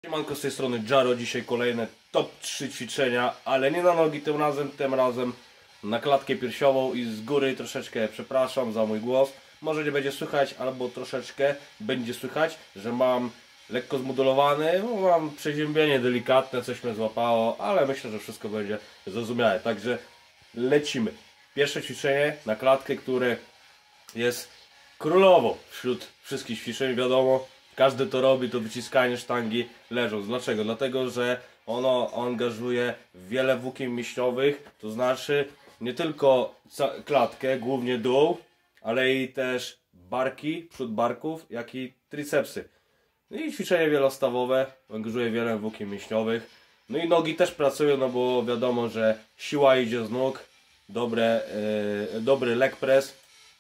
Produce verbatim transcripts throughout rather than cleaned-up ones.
Siemanko, z tej strony Jaro. Dzisiaj kolejne top trzy ćwiczenia, ale nie na nogi tym razem, tym razem na klatkę piersiową i z góry troszeczkę przepraszam za mój głos. Może nie będzie słychać, albo troszeczkę będzie słychać, że mam lekko zmodulowany, mam przeziębienie delikatne, coś mnie złapało, ale myślę, że wszystko będzie zrozumiałe. Także lecimy. Pierwsze ćwiczenie na klatkę, które jest królową wśród wszystkich ćwiczeń, wiadomo. Każdy to robi, to wyciskanie sztangi leżąc. Dlaczego? Dlatego, że ono angażuje wiele włókien mięśniowych, to znaczy nie tylko klatkę, głównie dół, ale i też barki, przód barków, jak i tricepsy. No i ćwiczenie wielostawowe angażuje wiele włókien mięśniowych. No i nogi też pracują, no bo wiadomo, że siła idzie z nóg, dobre, yy, dobry leg press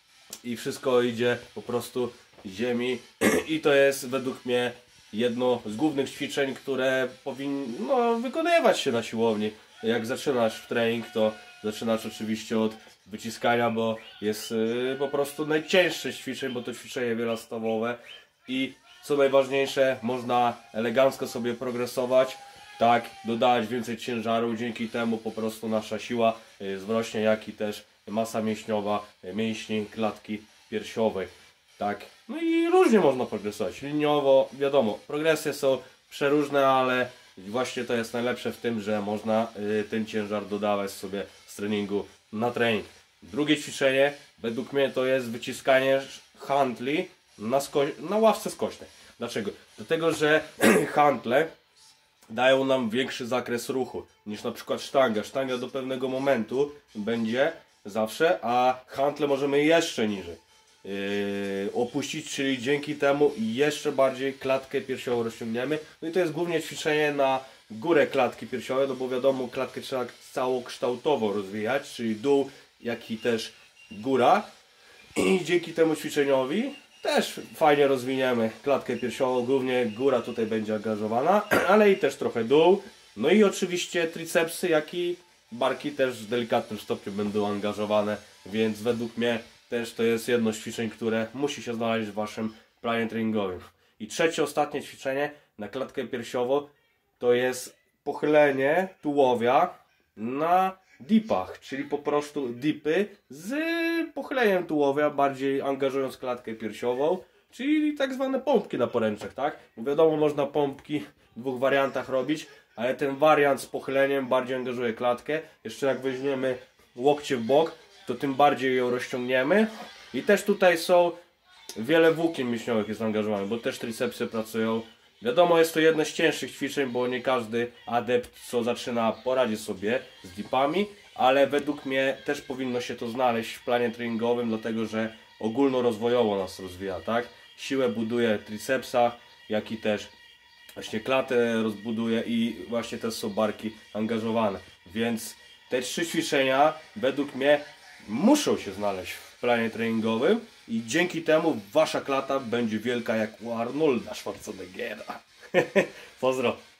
i wszystko idzie po prostu ziemi i to jest według mnie jedno z głównych ćwiczeń, które powinno wykonywać się na siłowni. Jak zaczynasz w trening, to zaczynasz oczywiście od wyciskania, bo jest yy, po prostu najcięższe ćwiczeń, bo to ćwiczenie wielostawowe i co najważniejsze, można elegancko sobie progresować, tak, dodawać więcej ciężaru, dzięki temu po prostu nasza siła yy, wzrośnie, jak i też masa mięśniowa, mięśni klatki piersiowej. Tak, no i różnie można progresować, liniowo, wiadomo, progresje są przeróżne, ale właśnie to jest najlepsze w tym, że można y, ten ciężar dodawać sobie z treningu na trening. Drugie ćwiczenie, według mnie to jest wyciskanie hantli na, na ławce skośnej. Dlaczego? Dlatego, że hantle dają nam większy zakres ruchu niż na przykład sztanga. Sztanga do pewnego momentu będzie zawsze, a hantle możemy jeszcze niżej Yy, opuścić, czyli dzięki temu jeszcze bardziej klatkę piersiową rozciągniemy. No i to jest głównie ćwiczenie na górę klatki piersiowej, no bo wiadomo, klatkę trzeba całokształtowo rozwijać, czyli dół, jak i też góra. I dzięki temu ćwiczeniowi też fajnie rozwiniemy klatkę piersiową, głównie góra tutaj będzie angażowana, ale i też trochę dół. No i oczywiście tricepsy, jak i barki też w delikatnym stopniu będą angażowane, więc według mnie też to jest jedno z ćwiczeń, które musi się znaleźć w waszym planie treningowym. I trzecie, ostatnie ćwiczenie na klatkę piersiową to jest pochylenie tułowia na dipach, czyli po prostu dipy z pochyleniem tułowia, bardziej angażując klatkę piersiową, czyli tak zwane pompki na poręczach, tak? Bo wiadomo, można pompki w dwóch wariantach robić, ale ten wariant z pochyleniem bardziej angażuje klatkę. Jeszcze jak weźmiemy łokcie w bok, to tym bardziej ją rozciągniemy. I też tutaj są wiele włókien mięśniowych jest zaangażowanych, bo też tricepsy pracują. Wiadomo, jest to jedno z cięższych ćwiczeń, bo nie każdy adept, co zaczyna, poradzi sobie z dipami, ale według mnie też powinno się to znaleźć w planie treningowym, dlatego że ogólnorozwojowo nas rozwija, tak? Siłę buduje tricepsa, jak i też właśnie klatę rozbuduje i właśnie też są barki angażowane. Więc te trzy ćwiczenia według mnie muszą się znaleźć w planie treningowym i dzięki temu wasza klata będzie wielka jak u Arnolda Schwarzeneggera. Pozdro!